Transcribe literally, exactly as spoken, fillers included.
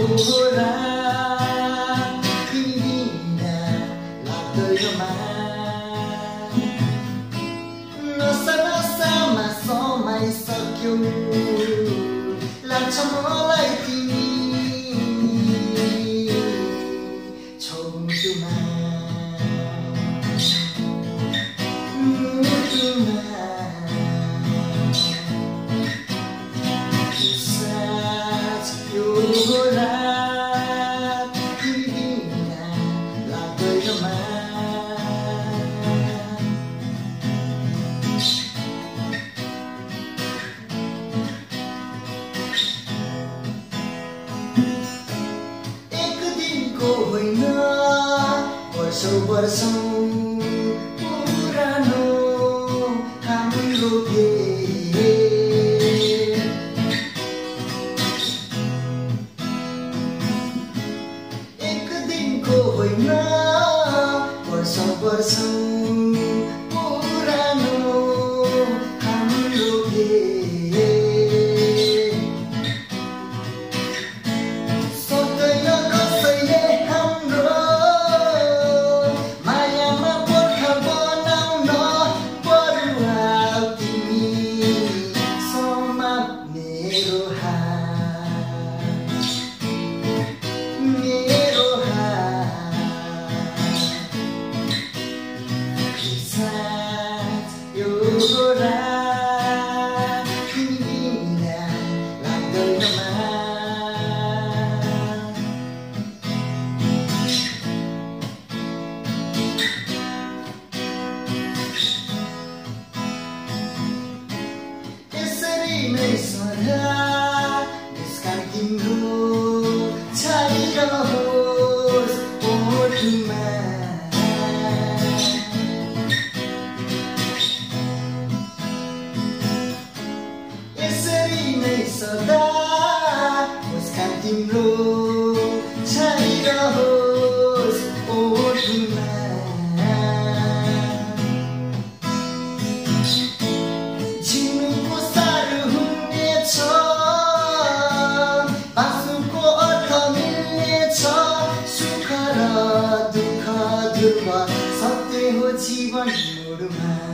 होला तिमी बिना लाग्दैनमा नसा नसामा समाइसक्यौ लाग्छ मलाई तिमी छौ मुटुमा मुटुमा साँझ यो रात तिमी बिना लाग्दैनमा एक दिनको होइन वर्षौं वर्षौं पुरानो हाम्रो भेट एक दिनको होइन वर्षौं वर्षौं पुरानो हाम्रो भेट सक्दैन कसैले हाम्रो मायामा पर्खा बनाउन बरु आऊ तिमी समाप मेरो हात मेरो हात साँझ यो रात तिमी बिना लाग्दैनमा यसरी नै सदा मुस्कान तिम्रो छाइरहोस् ओठमा यसरी नै सदा मुस्कान तिम्रो छाइरहोस् ओठमा जिउनुको साह्रो हुनेछ बाँच्नुको अर्थ मिल्नेछ सुख र दुःख ध्रुव सत्य हो जीवन मोडमा